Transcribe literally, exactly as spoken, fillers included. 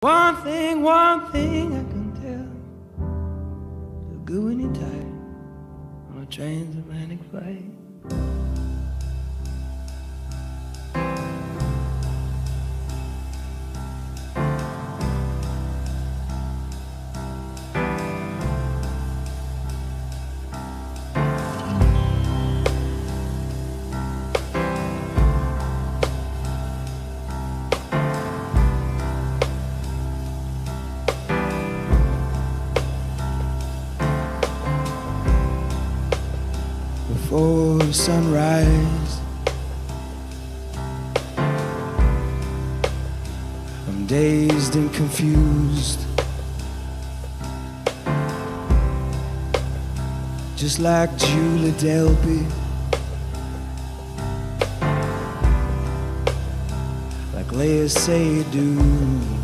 One thing, one thing I can tell, feel good when you're tired on a transatlantic flight. Before the sunrise, I'm dazed and confused, just like Julie Delpy, like Leia Seydoux.